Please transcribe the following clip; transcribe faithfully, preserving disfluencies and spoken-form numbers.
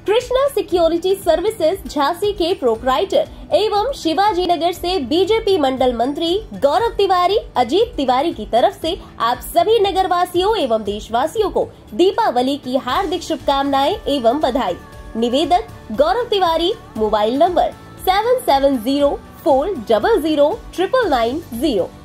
Krishna security services Jhansi के proprietor एवं शिवाजी नगर से बीजेपी मंडल मंत्री गौरव तिवारी अजीत तिवारी की तरफ से आप सभी नगरवासियों एवं देशवासियों को दीपावली की हार्दिक शुभकामनाएं एवं बधाई। निवेदक Gaurav Tiwari, mobile number seven seven zero four double zero triple nine zero.